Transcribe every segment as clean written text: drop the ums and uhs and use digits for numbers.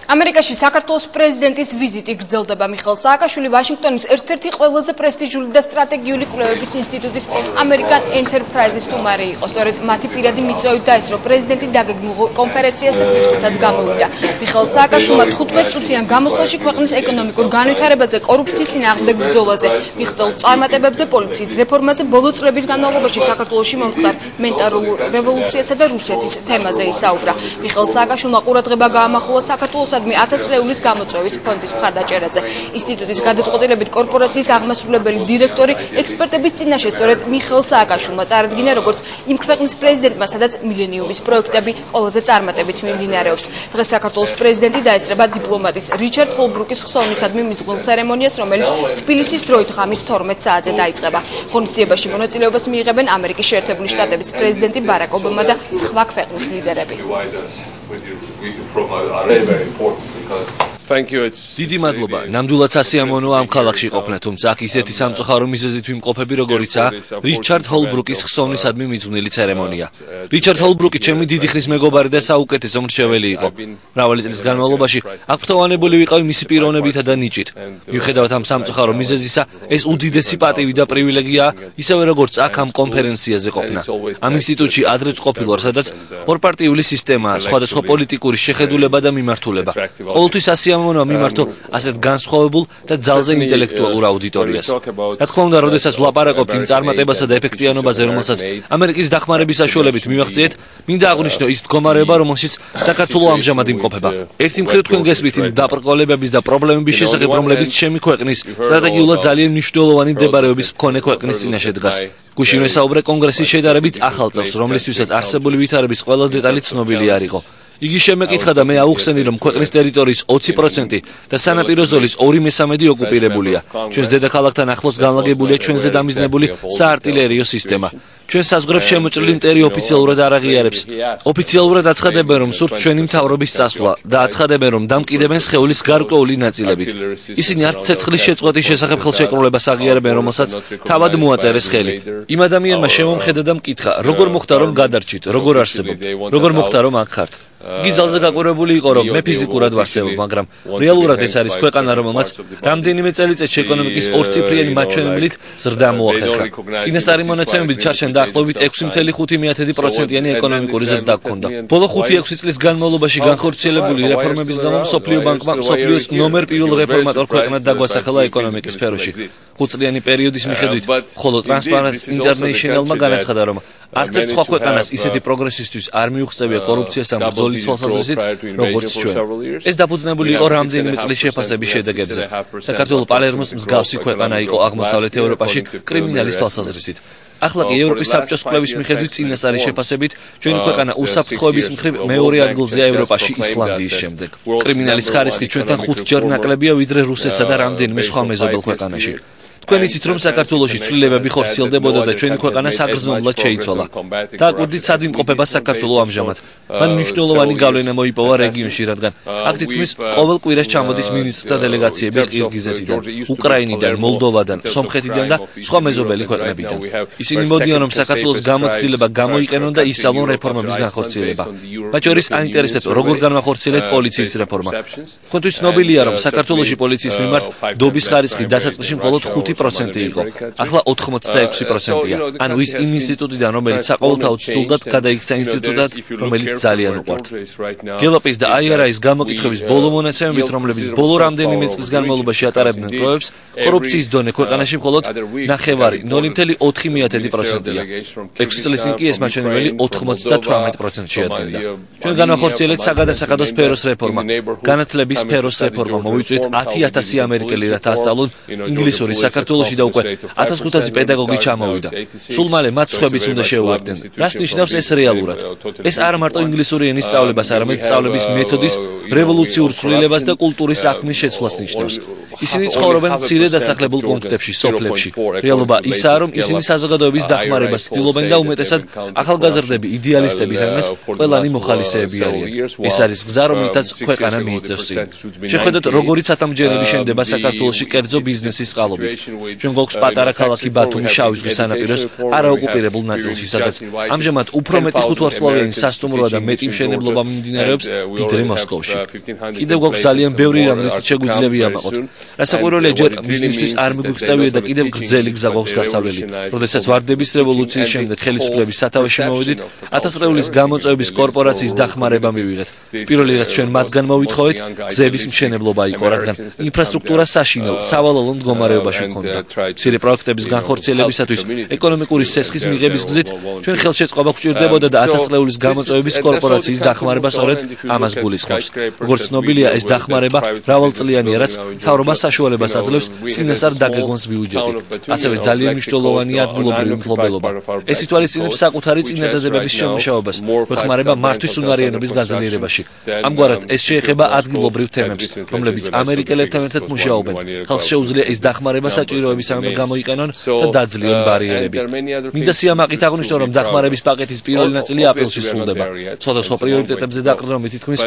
ამერიკაში საქართველოს პრეზიდენტის ვიზიტი გრძელდება. მიხეილ სააკაშვილი ვაშინგტონის ერთ-ერთი ყველაზე პრესტიჟული და სტრატეგიული კვლევების ინსტიტუტის American Enterprises სტუმარი იყო. სწორედ მათი პირადი მიწვევით დაესწრო პრეზიდენტი დაგეგმილ კონფერენციას და სიტყვითაც გამოვიდა. მიხეილ სააკაშვილმა 15 წუთიან გამოსვლაში ქვეყნის ეკონომიკურ განვითარებაზე, კორუფციის წინააღმდეგ ბრძოლაზე, მიღწეულ წარმატებებზე, პოლიციის რეფორმაზე, ბოლო წლების განმავლობაში საქართველოში მომხდარ მენტალურ რევოლუციასა და რუსეთის თემაზე ისაუბრა. მიხეილ სააკაშვილმა ყურადღება გაამახვილა საქართველოსადმი 1000 წლეულის გამოწვევის ფონდის მხარდაჭერაზე. ინსტიტუტის გადაწყვეტილებით კორპორაციის აღმასრულებელი დირექტორი ექსპერტების წინაშე სწორედ მიხეილ სააკაშვილმა წარადგინა როგორც იმ ქვეყნის პრეზიდენტმა, სადაც მილენიუმის პროექტები ყველაზე წარმატებით მიმდინარეობს. დღეს საქართველოს პრეზიდენტი დაესწრება დიპლომატის რიჩარდ ჰოლბრუკის ხსოვნისადმი მიძღვნილ ცერემონიას, რომელიც თბილისის დროით ღამის 12 საათზე დაიწყება. ღონისძიებაში მონაწილეობას მიიღებენ ამერიკის შეერთებული შტატების პრეზიდენტი ბარაკ ობამა და სხვა ქვეყნის ლიდერები. დიდი მადლობა. ნამდვილად სასიამოვნოა ამ ქალაქში ყოფნა, თუმცა აქ ისეთი სამწუხარო მიზეზით ვიმყოფები, როგორიცაა რიჩარდ ჰოლბრუკის ხსოვნისადმი მიძღვნილი ცერემონია. რიჩარდ ჰოლბრუკი ჩემი დიდი ხნის მეგობარი და საუკეთესო მრჩეველი იყო. მრავალი წლის განმავლობაში აღფრთოვანებული ვიყავი მისი პიროვნებითა და ნიჭით. მიუხედავად ამ სამწუხარო მიზეზისა, ეს უდიდესი პატივი და პრივილეგიაა, ისევე როგორც აქ ამ კონფერენციაზე ყოფნა. ამ ინსტიტუტში ადრეც ყოფილვარ, სადაც ორპარტიული სისტემაა, სხვადასხვა პოლიტიკური შეხედულება და მიმართულება. ყოველთვის მოსიამოვნოა მიმართო ასეთ განსხვავებულ და ძალზე ინტელექტუალურ აუდიტორიას. რა თქმა უნდა, როდესაც ვლაპარაკობთ იმ წარმატებასა და ეფექტიანობაზე, რომელსაც ამერიკის დახმარების საშუალებით მივაღწიეთ, მინდა აღვნიშნო ის მდგომარეობა, რომელშიც საქართველო ამჟამად იმყოფება. ერთი მხრივ თქვენ გესმით იმ დაბრკოლებების და პრობლემების შესახებ, რომლებიც ჩემი ქვეყნის სტრატეგიულად ძალიან მნიშვნელოვანი მდებარეობის მქონე ქვეყნის წინაშე დგას. გუშინ ვესაუბრე კონგრესის შედარებით ახალ წელს, რომლისთვისაც არსებული ვითარების ყველა დეტალი ცნობილი არ იყო. იგი შემეკითხა და მე აუხსენი, რომ ქვეყნის ტერიტორიის 20% და სანაპირო ზოლის 2/3 ოკუპირებულია. ჩვენს დედაქალაქთან ახლოს განლაგებულია ჩვენზე დამიზნებული საარტილერიო სისტემა. ჩვენ საზღვრებს შემოჭრილი მტერი ოფიციალურად არ აღიარებს. ოფიციალურად აცხადებენ, რომ სურთ ჩვენი მთავრობის წასვლა და აცხადებენ, რომ დამკიდებენ სხეულის გარკვეული ნაწილებით. ისინი არც ცეცხლის შეწყვეტის შესახებ ხელშეკრულებას აღიარებენ, რომელსაც თავად მოაწერეს ხელი. იმ ადამიანმა შემომხედა და მკითხა, როგორ მოხდა რომ გადარჩით, როგორ არსებობთ, როგორ მოხდა რომ აქ ხართ. იგი ძალზე გაკვირვებული იყო, რომ მე ფიზიკურად ვარსებობ, მაგრამ რეალურად ეს არის ქვეყანა, რომელმაც რამდენიმე წელიწადში ეკონომიკის ორციფრიანი მაჩვენებლით ზრდა მოახერხა. წინასწარი მონაცემებით ჩარჩენ დაახლოებით 6.5%-იანი ეკონომიკური ზრდა ჰქონდა. ბოლო 5-6 წლის განმავლობაში განხორციელებული რეფორმების გამო მსოფლიო ბანკმა მსოფლიოს ნომერ პირველ რეფორმატორ ქვეყნად დაგვასახელა ეკონომიკის სფეროში. 5-წლიანი პერიოდის მიხედვით, ხოლო Transparency International-მა განაცხადა, რომ არც ერთ სხვა ქვეყანას ისეთი პროგრესისთვის არ მიუღწევია კორუფციასთან ბრძოლის თვალსაზრისით, როგორც ჩვენ. ეს დაფუძნებული იყო რამდენიმე წლის შეფასების შედეგებზე. საქართველო პალერმოს მსგავსი ქვეყანა იყო აღმოსავლეთ ევროპაში კრიმინალის თვალსაზრისით. ახლა კი ევროპის საბჭოს კვლევის მიხედვით წინასწარი შეფასებით, ჩვენი ქვეყანა უსაფრთხოების მხრივ მეორე ადგილზეა ევროპაში ისლანდიის შემდეგ. კრიმინალის ხარისხი ჩვენთან 5-ჯერ ნაკლებია, ვიდრე რუსეთსა და რამდენიმე სხვა მეზობელ ქვეყანაში. თქვენ იცით, რომ საქართველოში ცვლილებები ხორციელდებოდა და ჩვენი ქვეყანა საგრძნობლად შეიცვალა. დააკვირდით, სად იმყოფება საქართველო ამჟამად. მან მნიშვნელოვანი გავლენა მოიპოვა რეგიონში, რადგან აქ თითქმის ყოველ კვირას ჩამოდის მინისტრთა დელეგაციები ყირგიზეთიდან, უკრაინიდან, მოლდოვადან, სომხეთიდან და სხვა მეზობელი ქვეყნებიდან. ისინი მოდიან, რომ საქართველოს გამოცდილება გამოიყენონ და ისწავლონ რეფორმების განხორციელება. მათ შორის აინტერესებს, როგორ განახორციელეთ პოლიციის რეფორმა. თქვენთვის ცნობილია, რომ საქართველოში პოლიციის მიმართ დობის ხარისხი დასაწყისში მხოლოდ 5% იყო. ახლა 86%-ია. ანუ ის იმ ინსტიტუტიდან, რომელიც საყოველთაოდ სრულად გადაიქცა ინსტიტუტად, რომელიც ძალიან უყვართ. გელოპის და IRA-ის გამოკითხვების ბოლო მონაცემებით, რომლებიც ბოლო რამდენიმე წლის განმავლობაში ატარებდნენ კვლევებს, კორუფციის დონე ქვეყანაში მხოლოდ 0.9%-ია. 6 წლის წინ კი ეს მაჩვენებელი 98% შეადგენდა. ჩვენ განახორციელეთ საგადასახადო სფეროს რეფორმა, განათლების სფეროს რეფორმა, მოვიწვიეთ 10,000 ამერიკელი რათა ასწავლონ ინგლისური საქართველოში და უკვე 1500 პედაგოგი ჩამოვიდა. სულ მალე მათ სხვებიც უნდა შეუერთდნენ. რას ნიშნავს ეს რეალურად? ეს არ მარტო ინგლისური ენის სწავლებას, არამედ სწავლების მეთოდის რევოლუციურ ცვლილებას და კულტურის საქმის შეცვლას ნიშნავს. ისინი ცხოვრობენ მცირე დასახლებულ პუნქტებში, სოფლებში. რეალობა ისაა, რომ ისინი საზოგადოების დახმარებას ცდილობენ და უმეტესად ახალგაზრდები, იდეალისტები თანაც ყველანი მოხალისეები არიან. ეს არის გზა, რომლითაც ქვეყანა მიიწევს წინ. შეხედოთ, როგორი ცათამბჯენები შენდება საქართველოში კერძო ბიზნესის წყალობით. ჩვენ გვაქვს პატარა ქალაქი ბათუმი შავი ზღვის სანაპიროს არაოკუპირებულ ნაწილში, სადაც ამჟამად უფრო მეტი ხუთვარსკვლავიანი სასტუმროა და მეტი მშენებლობა მიმდინარეობს ვიდრე მოსკოვში. კიდევ გვაქვს ძალიან ბევრი რამ, რითიც შეგვიძლია ვიამაყოთ. რასაკვირველია, ჯერ ბიზნესთვის არ მიგვიღწევია და კიდევ გრძელი გზა გვაქვს გასავლელი. როდესაც ვარდების რევოლუციის შემდეგ ხელისუფლების სათავეში მოვედით, 1000 წლების გამოწვევის კორპორაციის დახმარება მივიღეთ. პირველი რაც ჩვენ მათგან მოვითხოვეთ, გზების მშენებლობა იყო, რადგან ინფრასტრუქტურა საშინელ, სავალალო მდგომარეობაში ჰქონდა. მცირე პროექტების განხორციელებისათვის ეკონომიკური სესხის მიღების გზით ჩვენ ხელშეწყობა გვჭირდებოდა და 1000 წლების გამოწვევის კორპორაციის დახმარება სწორედ ამას გულისხმობს. როგორც ცნობილია, ეს დახმარება მრავალწლიანია, რაც მთავრობას საშუალებას აძლევს წინასწარ დაგეგმოს ბიუჯეტი. ასევე ძალიან მნიშვნელოვანია ადგილობრივი მფლობელობა. ეს ითვალისწინებს საკუთარი წინადადებების შემუშავებას, მოხმარება მართვის უნარიანობის გაძლიერებაში. ამგვარად, ეს შეეხება ადგილობრივ თემებს, რომლებიც ამერიკელებთან ერთად მუშაობენ. ხალხს შეუძლია ეს დახმარება საჭიროებისამებრ გამოიყენონ და დაძლიონ ბარიერები. მინდა სიამაყით აღვნიშნო, რომ დახმარების პაკეტის პირველი ნაწილი აპრილში სრულდება. სხვადასხვა პრიორიტეტებზე დაყრდნობით თითქმის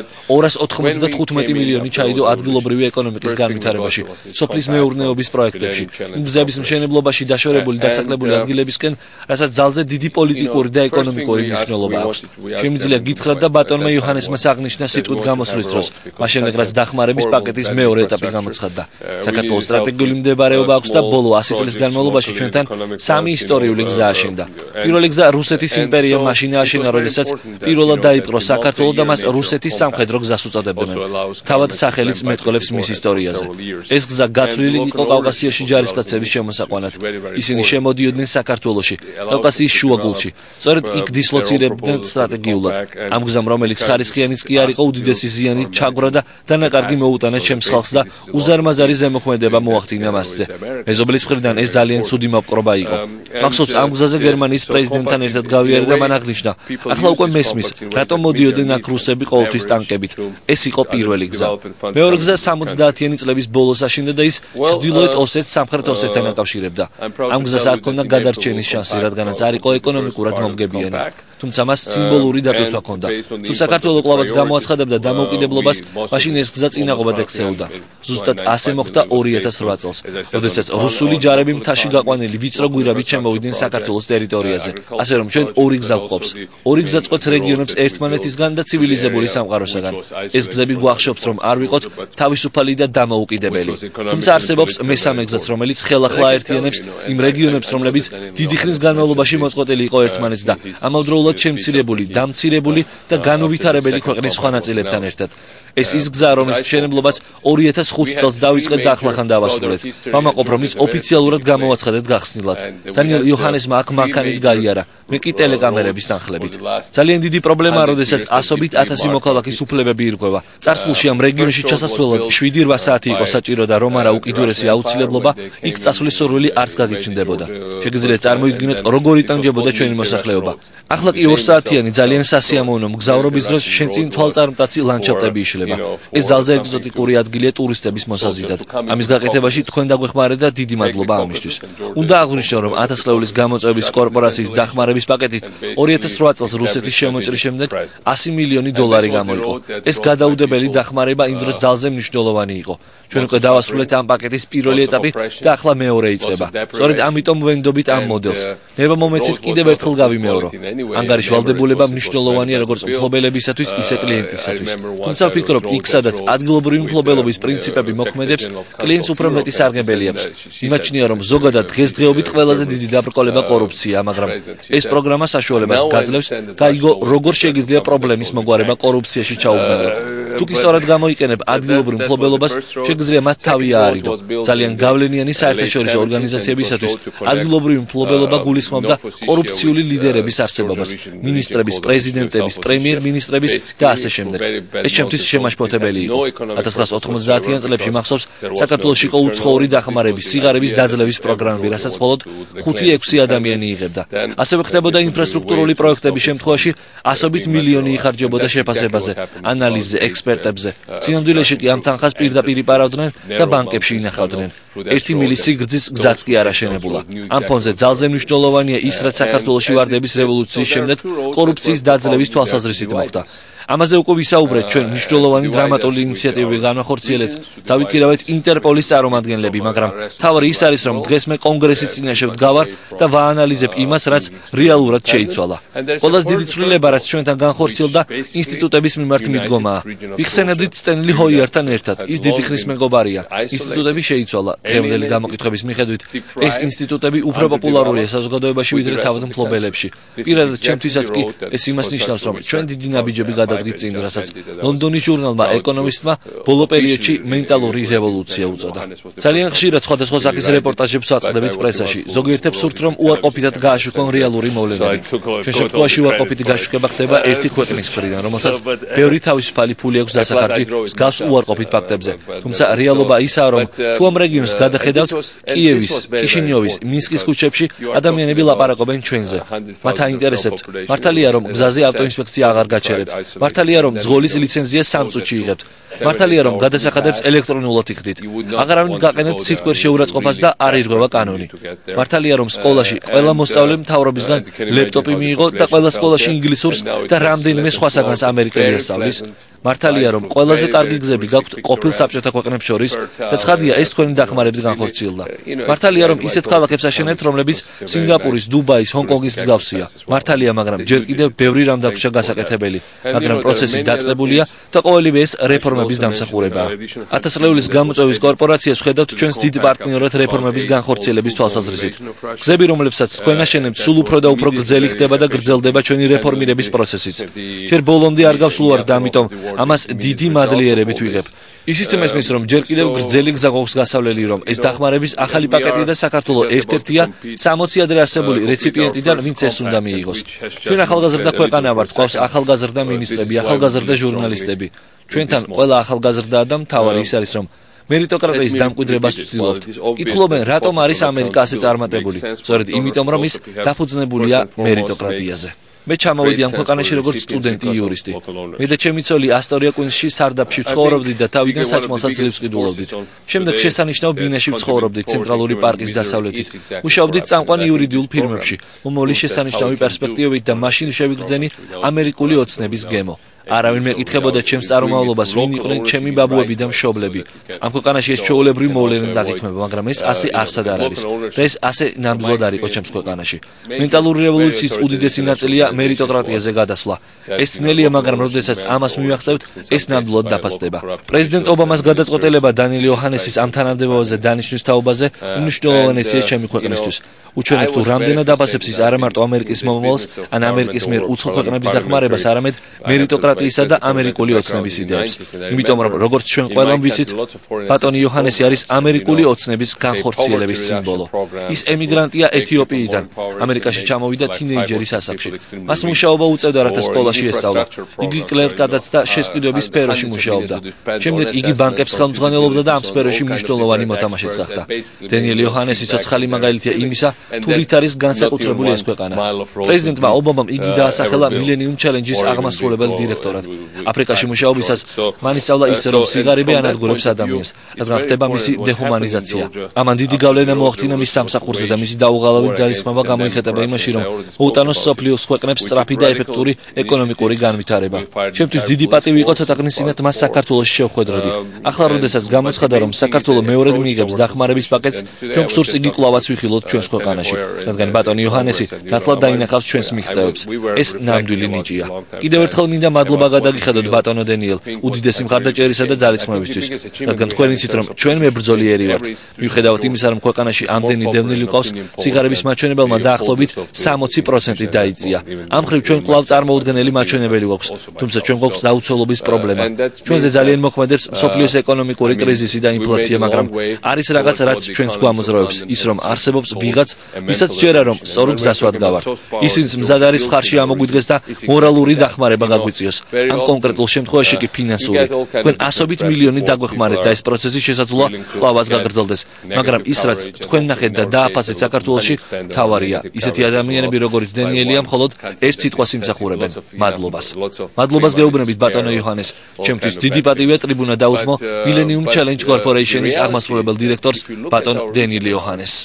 295 მილიონი ჩაიდო ადგილობრივი ეკონომიკის განვითარებაში, სოფლის მეურნეობის პროექტებში, გზების მშენებლობაში დაშორებული დასახლებული ადგილებისკენ, რასაც ძალზე დიდი პოლიტიკური და ეკონომიკური მნიშვნელობა აქვს. შემიძლია გითხრათ და ბატონმა იოჰანესმა აღნიშნა სიტყვით გამოსვლის დროს, მას შემდეგ რაც დახმარების პაკეტის მეორე ეტაპი გამოცხადდა. საქართველოს სტრატეგიული მდებარეობა აქვს და ბოლო 100 წლის განმავლობაში ჩვენთან სამი ისტორიული გზა აშენდა. პირველი გზა რუსეთის იმპერიამ მაშინ ააშენა, როდესაც პირველად დაიპყრო საქართველო და მას რუსეთის სამხედრო გზას უწოდებდნენ. თავად სახელიც მეტყველებს მის ისტორიაზე. ეს გზა გათვლილი იყო კავკასიაში ჯარისკაცების შემოსაყვანად. ისინი შემოდიოდნენ საქართველოში, კავკასიის შუაგულში. სწორედ იქ დისლოცირებდნენ სტრატეგიულად. ამ გზამ, რომელიც ხარისხიანიც კი არ იყო, უდიდესი ზიანი ჩაგვრა და დანაკარგი მოუტანა ჩემს ხალხს და უზარმაზარი ზემოქმედება მოახდინა მასზე. მეზობლის მხრიდან ეს ძალიან ცუდი მოპყრობა იყო. მახსოვს, ამ გზაზე გერმანიის პრეზიდენტთან ერთად გავიარე და მან აღნიშნა, ახლა უკვე მესმის, რატომ მოდიოდნენ აქ რუსები ყოველთვის ტანკებით. ეს იყო პირველი გზა. მეორე გზა 70-იანი წლების ბოლოს აშენდა და ის ჩრდილოეთ ოსეთს სამხრეთ ოსეთთან აკავშირებდა. ამ გზას არ ჰქონდა გადარჩენის შანსი, რადგანაც არ იყო ეკონომიკურად მომგებიანი. თუმცა მას სიმბოლური დატვირთვა ჰქონდა. თუ საქართველო კლავაც გამოაცხადებდა დამოუკიდებლობას, მაშინ ეს გზა წინაღობად ექცეოდა. ზუსტად ასე მოხდა 2008 წელს, როდესაც რუსული ჯარები მთაში გაყვანილი ვიწრო გვირაბით შემოვიდნენ საქართველოს ტერიტორიაზე. ასე რომ ჩვენ ორი გზა გვყობს. ორი გზა წყვეტს რეგიონებს ერთმანეთისგან და ცივილიზებული სამყაროსაგან. ეს გზები გვახშობს, რომ არ ვიყოთ თავისუფალი და დამოუკიდებელი. თუმცა არსებობს მესამე გზაც, რომელიც ხელახლა აერთიანებს იმ რეგიონებს, რომლებიც დიდი ხნის განმავლობაში მოწყვეტილი იყო ერთმანეთს და ამავდროულად შემცირებული, დამცირებული და განუვითარებელი ქვეყნის სხვა ნაწილებთან ერთად. ეს ის გზა, რომლის მშენებლობაც 2005 წელს დავიწყეთ და ახლახან დავასრულეთ. ვამაყობ, რომ ის ოფიციალურად გამოაცხადეთ გახსნილად. დანიელ იოჰანესმა აქ მანქანით გაიარა, მე კი ტელეკამერების თანხლებით. ძალიან დიდი პრობლემაა, როდესაც ასობით 1000 მოქალაქის უფლებები ირღვევა. წარსულში ამ რეგიონში ჩასასვლელად 7-8 საათი იყო საჭირო და რომ არა უკიდურესი აუცილებლობა, იქ წასვლის სურვილი არც გაგიჩნდებოდა. შეგიძლიათ წარმოიდგინოთ, როგორ იტანჯებოდა ჩვენი მოსახლეობა. ახლა კი 2 საათიანი ძალიან სასიამოვნო მგზავრობის დროს შენ წინ თვალწარმტაცი ლანდშაფტები იშლება. ეს ძალზე ეგზოტიკური ადგილია ტურისტების მოსაზიდად. ამის გაკეთებაში თქვენ დაგვეხმარეთ და დიდი მადლობა ამისთვის. უნდა აღვნიშნო, რომ 1000 წლების გამოწვევის კორპორაციის დახმარების პაკეტით 2008 წელს რუსეთის შემოჭრის შემდეგ 100 მილიონი დოლარი გამოიყო. ეს გადაუდებელი დახმარება იმ დროს ძალზე მნიშვნელოვანი იყო. ჩვენ უკვე დავასრულეთ ამ პაკეტის პირველი ეტაპი და ახლა მეორე იწყება. სწორედ ამიტომ ვენდობით ამ მოდელს. მე მომეცით კიდევ ერთხელ გავიმეორო. ანგარიშ ვალდებულება მნიშვნელოვანია როგორც მფლობელებისათვის, ისე კლიენტისათვის. თუმცა ვფიქრობ, იქ სადაც ადგილობრივი მფლობელობის პრინციპები მოქმედებს, კლიენტს უფრო მეტი სარგებელი აქვს. იმაჩნია, რომ ზოგადად დღესდღეობით ყველაზე დიდი დაბრკოლება კორუფციაა, მაგრამ ეს პროგრამა საშუალებას გაძლევს გაიგო, როგორ შეიძლება პრობლემის მოგვარება კორუფციაში ჩაუბრუნდეთ. თუ კი სწორად გამოიყენებ ადგილობრივ მფლობელობას, შეგიძლია მათ თავი აარიდო. ძალიან გავლენიანი საერთაშორისო ორგანიზაციებისათვის ადგილობრივი მფლობელობა გულისხმობდა კორუფციული ლიდერების არსებობას. არსებობას მინისტრების, პრეზიდენტების, პრემიერ-მინისტრების და ასე შემდეგ. ეს ჩემთვის შემაშფოთებელი იყო. 1990-იან წლებში მახსოვს საქართველოს იყო უცხოური დახმარების, სიგარების დაძლევის პროგრამები, რასაც მხოლოდ 5-6 ადამიანი იღებდა. ასევე ხდებოდა ინფრასტრუქტურული პროექტების შემთხვევაში ასობით მილიონი იხარჯებოდა შეფასებაზე, ანალიზზე, ექსპერტებზე. სინამდვილეში კი ამ თანხას პირდაპირ იპარავდნენ და ბანკებში ინახავდნენ. ერთი მილი სიგრძის გზაც კი არ აშენებულა. ამ ფონზე ძალზე მნიშვნელოვანია ის, რაც საქართველოში ვარდების რევოლუციის შემდეგ კორუფციის დაძლევის თვალსაზრისით მოხდა. ამაზე უკვე ვისაუბრეთ, ჩვენ მნიშვნელოვანი დრამატული ინიციატივები განვახორციელეთ, დავიქირავეთ ინტერპოლის წარმომადგენლები, მაგრამ თავი ის არის, რომ დღეს მე კონგრესის წინაშე ვდგავარ და ვაანალიზებ იმას, რაც რეალურად შეიცვალა. ყველაზე დიდი ცვლილება, რაც ჩვენთან განხორციელდა, ინსტიტუტების მიმართ მიდგომაა. ვიხსენებდით სტენლი ჰოიერთან ერთად, ის დიდი ხნის მეგობარია. ინსტიტუტები შეიცვალა. დღევანდელი დამოკითხების მიხედვით, ეს ინსტიტუტები უფრო პოპულარულია საზოგადოებაში, ვიდრე თავდამფლობელებში. პირადად ჩემთვისაც კი ეს იმას ნიშნავს, რომ ჩვენ დიდი ნაბიჯები გადავდგით წინ, რასაც ლონდონის ჟურნალმა ეკონომისტმა ბოლო პერიოდში მენტალური რევოლუცია უწოდა. ძალიან ხშირად სხვადასხვა სახის რეპორტაჟებს ვაწყდებით პრესაში. ზოგიერთებს სურთ, რომ უარყოფითად გააშუქონ რეალური მოვლენები. ჩვენ შემთხვევაში უარყოფითი გაშუქება ხდება ერთი ქვეყნის მხრიდან, რომელსაც ბევრი თავისუფალი ფული აქვს დასახარჯი მსგავს უარყოფით ფაქტებზე. თუმცა რეალობა ისაა, რომ თუ ამ რეგიონს გადახედავთ, კიევის, კიშინიოვის, მინსკის ქუჩებში ადამიანები ლაპარაკობენ ჩვენზე. მათ აინტერესებთ, მართალია რომ გზაზე ავტოინსპექცია აღარ გაჩერებთ. მართალია რომ ძღოლის ლიცენზია 3 წუთში იღებთ. მართალია რომ გადასახადებს ელექტრონულად იხდით. აღარავინ გაყენებთ სიტყვერ შეურაცხყოფას და არ ირღვევა კანონი. მართალია რომ სკოლაში ყველა მოსწავლემ მთავრობისგან ლეპტოპი მიიღო და ყველა სკოლაში ინგლისურს და რამდენიმე სხვა საგანს ამერიკელი ასწავლის. მართალია რომ ყველაზე კარგი გზები გაქვთ ყოფილ საბჭოთა ქვეყნებს შორის და ცხადია ეს თქვენი დახმარებით განხორციელდა. მართალია რომ ისეთ ქალაქებს აშენებთ, რომლებიც სინგაპურის, დუბაის, ჰონკონგის მსგავსია. მართალია, მაგრამ ჯერ კიდევ ბევრი რამ დაგვრჩა გასაკეთებელი, მაგრამ პროცესი დაწყებულია და ყოველივე ეს რეფორმების დამსახურებაა. 1000 გამოწვევის კორპორაციას ვხედავთ ჩვენს დიდ პარტნიორად რეფორმების განხორციელების თვალსაზრისით. გზები, რომლებსაც თქვენ აშენებთ, სულ უფრო და უფრო გრძელი ხდება და გრძელდება ჩვენი რეფორმირების პროცესიც. ჯერ ბოლომდე არ გავსულვართ და ამიტომ ამას დიდი მადლიერებით ვიღებ. ისიც მესმის, რომ ჯერ კიდევ გრძელი გზა გვაქვს გასავლელი, რომ ეს დახმარების ახალი პაკეტი და საქართველოს ერთ-ერთია 60 ადრე არსებული რეციპიენტიდან, ვინც ეს უნდა მიიღოს. ჩვენ ახალგაზრდა ქვეყანა ვართ, გვაქვს ახალგაზრდა მინისტრები, ახალგაზრდა ჟურნალისტები. ჩვენთან ყველა ახალგაზრდაა და მთავარი ის არის, რომ მერიტოკრატიის დამკვიდრებას ვცდილობთ. კითხულობენ, რატომ არის ამერიკა ასე წარმატებული? სწორედ იმიტომ, რომ ის დაფუძნებულია მერიტოკრატიაზე. მე ჩამოვიდი ამ ქვეყანაში როგორც სტუდენტი იურისტი. მე და ჩემი ცოლი ასტორია კუნში სარდაფში ვცხოვრობდით და თავიდან საჭმელსაც ძლივს ყიდულობდით. შემდეგ შესანიშნავ ბინაში ვცხოვრობდით ცენტრალური პარკის დასავლეთით. მუშაობდით წამყვან იურიდიულ ფირმებში. მომავლის შესანიშნავი პერსპექტივებით და მაშინ შევიგრძენი ამერიკული ოცნების გემო. არავინ მეკითხებოდა ჩემს წარმომავლობას, ვინ იყვნენ ჩემი ბაბუები და მშობლები. ამ ქვეყანაში ეს ჩვეულებრივი მოვლენა დაგიქმება, მაგრამ ეს ასე არსად არ არის. და ეს ასე ნამდვილად არ იყო ჩემს ქვეყანაში. მენტალური რევოლუციის უდიდესი ნაწილია მერიტოკრატიაზე გადასვლა. ეს ძნელია, მაგრამ როდესაც ამას მივახცევთ, ეს ნამდვილად დაფასდება. პრეზიდენტ ობამას გადაწყვეტილება დანიელ იოჰანესის ამ თანამდებობაზე დანიშნვის თაობაზე უმნიშვნელოვანესია ჩემი ქვეყნისთვის. უჩვენებს თუ რამდენად აფასებს ის არა მარტო ამერიკის მომავალს, ან ამერიკის მიერ უცხო ქვეყნების დახმარებას, არამედ მერიტოკრატიისა და ამერიკული ოცნების იდეებს. იმიტომ რომ როგორც ჩვენ ყველამ ვიცით, ბატონი იოჰანესი არის ამერიკული ოცნების განხორციელების სიმბოლო. ის ემიგრანტია ეთიოპიიდან, ამერიკაში ჩამოვიდა თინეიჯერის ასაკში. მას მუშაობა უწევდა, რათა სკოლაში ესწავლა. იგი კლერკადაც და შესყიდვების სფეროში მუშაობდა. შემდეგ იგი ბანკებს ხელმძღვანელობდა და ამ სფეროში მნიშვნელოვანი მოთამაშეც გახდა. დანიელ იოჰანესი ცოცხალი მაგალითია იმისა, თუ რით არის განსაკუთრებული ეს ქვეყანა. პრეზიდენტმა ობამამ იგი დაასახელა Millennium Challenge-ის აღმასრულებელ დირექტორად. აფრიკაში მუშაობისას მან ისწავლა ისე, რომ სიგარები ანადგურებს ადამიანს, რადგან ხდება მისი დეჰუმანიზაცია. ამან დიდი გავლენა მოახდინა მის სამსახურზე და მისი დაუღალავი ძალისხმევა გამოიხატება იმაში, რომ მოუტანოს სოფლიოს ქვეყნებს სწრაფი და ეფექტური ეკონომიკური განვითარება. ჩემთვის დიდი პატივი იყო ცოტა ხნის წინათ მას საქართველოში შევხვედროდი. ახლა როდესაც გამოცხადა, რომ საქართველოს მეორედ მიიღებს დახმარების პაკეტს, ჩვენ გსურს იგი კვლავაც ვიხილოთ ჩვენს ქვეყანაში, რადგან ბატონი იოჰანესი ნათლად დაინახავს ჩვენს მიღწევებს. ეს ნამდვილი ნიჭია. კიდევ ერთხელ მინდა მადლობა მადლობა გადაგიხადოთ ბატონო დენიელ უდიდესი მხარდაჭერისა და ძალისხმევისთვის, რადგან თქვენ იცით, რომ ჩვენ მებრძოლიერი ვართ. მიუხედავად იმისა, რომ ქვეყანაში ამდენი დევნილი ყავს, სიგარების მაჩვენებელმა დაახლოებით 60% დაიწია. ამ მხრივ ჩვენ კვლავ წარმოუდგენელი მაჩვენებელი გვაქვს, თუმცა ჩვენ გვაქვს დაუცველობის პრობლემა. ჩვენზე ძალიან მოქმედებს მსოფლიოს ეკონომიკური კრიზისი და ინფლაცია, მაგრამ არის რაღაც, რაც ჩვენს გვამოძრავებს, ის რომ არსებობს ვიღაც, ვისაც ჯერა რომ სწორ გზას ვადგავართ. ისინი მზად არის მხარში ამოგვიდგეს და მორალური დახმარება გაგვიწიოს. ამ კონკრეტულ შემთხვევაში კი ფინანსური. თქვენ ასობით მილიონი დაგვეხმარეთ და ეს პროცესი შესაძლოა კვლავაც გაგრძელდეს, მაგრამ ის რაც თქვენ ნახეთ და დააფასეთ საქართველოში, თავარია. ისეთი ადამიანები როგორც დენიელია მხოლოდ ერთ სიტყვას იმსახურებენ: მადლობას. მადლობას გეუბნებით ბატონო იოჰანეს. ჩემთვის დიდი პატივია ტრიბუნა დაუთმო Millennium Challenge Corporation-ის აღმასრულებელ დირექტორს ბატონ დენიელ იოჰანეს.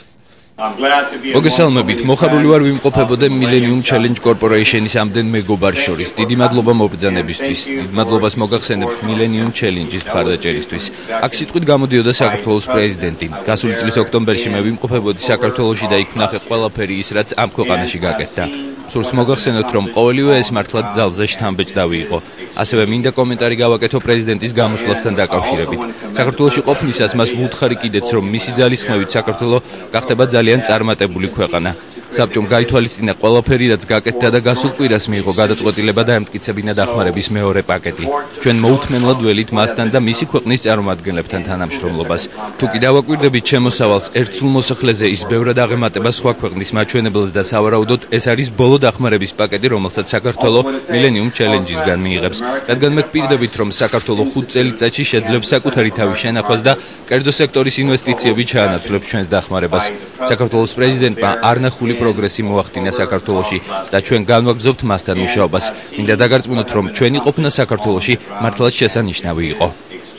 მოგესალმებით, მოხარული ვარ ვიმყოფებოდე Millennium Challenge Corporation-ის ამდენ მეგობარს შორის. დიდი მადლობა მობრძანებისთვის. დიდ მადლობას მოგახსენებ Millennium Challenge-ის მხარდაჭერისთვის. აქ სიტყვით გამოდიოდა საქართველოს პრეზიდენტი. გასული წლის ოქტომბერში მე ვიმყოფებოდი საქართველოში და იქ ვნახე ყველაფერი ის, რაც ამ ქვეყანაში გაკეთდა. სურს მოგახსენოთ, რომ ყოველივე ეს მართლაც ძალზე შთამბეჭდავი იყო. ასევე მინდა კომენტარი გავაკეთო პრეზიდენტის გამოსვლასთან დაკავშირებით. საქართველოში ყოფნისას მას ვუთხარი კიდეც, რომ მისი ძალისხმევით საქართველო გახდება ძალიან წარმატებული ქვეყანა. საბჭომ გაითვალისწინა ყველაფერი, რაც გაკეთდა და გასულ კვირას მიიღო გადაწყვეტილება და ემტკიცებინა დახმარების მეორე პაკეტი. ჩვენ მოუთმენლად ველით მასთან და მისი ქვეყნის წარმომადგენლებთან თანამშრომლობას. თუ კი დავაკვირდებით შემოსავალს ერთ სულ მოსახლეზე, ის ბევრად აღემატება სხვა ქვეყნის მაჩვენებელს და სავარაუდოდ ეს არის ბოლო დახმარების პაკეტი, რომელსაც საქართველო Millennium Challenge-ისგან მიიღებს. რადგან მეგპირდებით, რომ საქართველო 5 წელიწადში შეძლებს საკუთარი თავის შენახვას და კერძო სექტორის ინვესტიციები ჩაანაცვლებს ჩვენს დახმარებას. საქართველოს პრეზიდენტმა არნახული პროგრესი მოახდინა საქართველოში და ჩვენ განვაგრძობთ მასთან მუშაობას. მინდა დაგარწმუნოთ, რომ ჩვენი ყოფნა საქართველოში მართლაც შესანიშნავი იყო.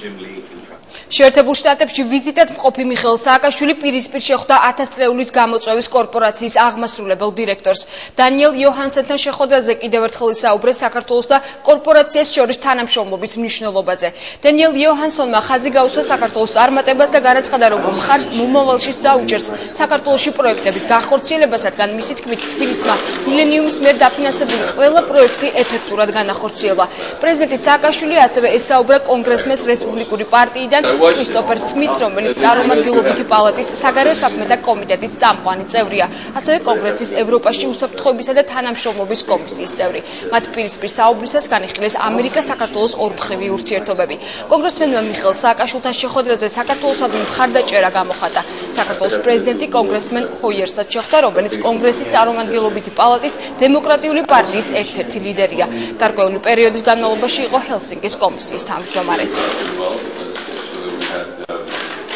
შეერთებულ შტატებში ვიზიტად მყოფი მიხეილ სააკაშვილი პირისპირ შეხვდა 1000 წრეულის გამოწვევის კორპორაციის აღმასრულებელ დირექტორს. დანიელ იოჰანსენთან შეხვედრაზე კიდევ ერთხელ ისაუბრეს საქართველოს და კორპორაციას შორის თანამშრომლობის მნიშვნელობაზე. დანიელ იოჰანსონმა ხაზი გაუსვა საქართველოს წარმატებას და განაცხადა, რომ მხარს მომავალშიც დაუჭერს საქართველოში პროექტების განხორციელებას, რადგან მისი თქმით თბილისმა მილენიუმის მიერ დაფინანსებული ყველა პროექტი ეფექტურად განახორციელა. პრეზიდენტი სააკაშვილი ასევე ესაუბრა კონგრესმენს რესპუბლიკური პარტიიდან Christopher Smith, რომელიც წარმომადგენლობითი პალატის საგარეო საქმეთა კომიტეტის წამყვანი წევრია, ასევე კონგრესის ევროპაში უსაფრთხოებისა და თანამშრომლობის კომისიის წევრი. მათ პირისპირ საუბრისას განიხილეს ამერიკა-საქართველოს ორმხრივი ურთიერთობები. კონგრესმენმა მიხეილ სააკაშვილთან შეხვედრაზე საქართველოსადმი მხარდაჭერა გამოხატა. საქართველოს პრეზიდენტი კონგრესმენ ჰოიერსთან შეხვდა, რომელიც კონგრესის წარმომადგენლობითი პალატის დემოკრატიული პარტიის ერთ-ერთი ლიდერია. გარკვეული პერიოდის განმავლობაში იყო ჰელსინკის კომისიის თავმჯდომარეც.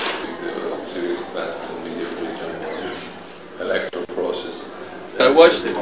I watched